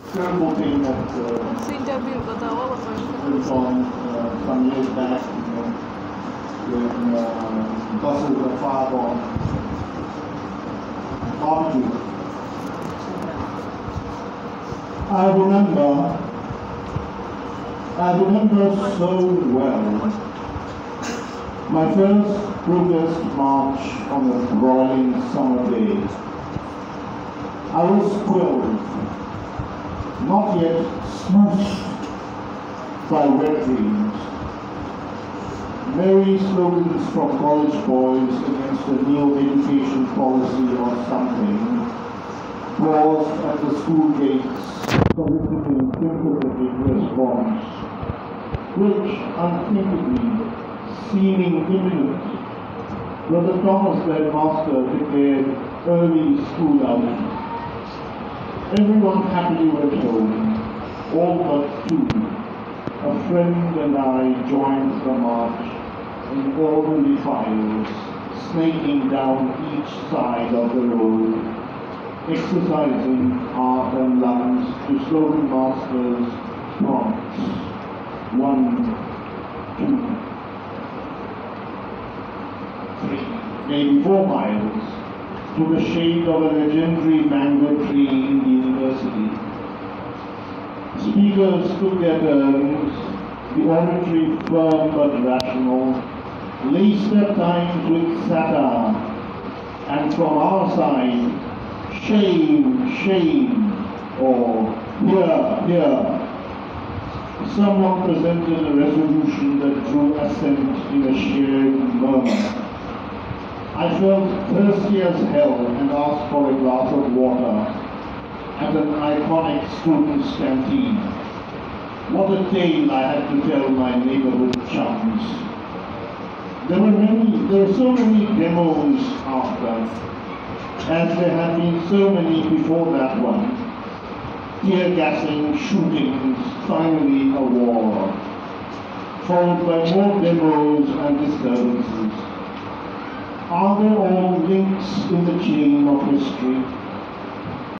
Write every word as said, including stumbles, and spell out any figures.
terrible thing that uh, Esse interview बताओ went on uh, some years back, you know, when uh, buses were fired on barbecue. I remember, I remember so well my first protest march on a broiling summer day. I was thrilled, not yet smoothed by red dreams. Merry slogans from college boys against a new education policy or something paused at the school gates, soliciting sympathetic response, which, unthinkably, seeming imminent, Brother Thomas, the headmaster, declared early school outing. Everyone happily went home, all but two. A friend and I joined the march in orderly files, snaking down each side of the road, exercising heart and lungs to slogan masters' prompts. One, two, three, maybe four miles, to the shade of a legendary mango tree in the university. Speakers took their turns, the oratory firm but rational, laced at times with satire, and from our side, shame, shame, or here, here. Someone presented a resolution that drew assent in a shared murmur. I felt thirsty as hell and asked for a glass of water at an iconic student's canteen. What a tale I had to tell my neighborhood chums. There were many, there were so many demos after, as there had been so many before that one. Tear gassing, shootings, finally a war, followed by more demos and disturbances. Are there all links in the chain of history?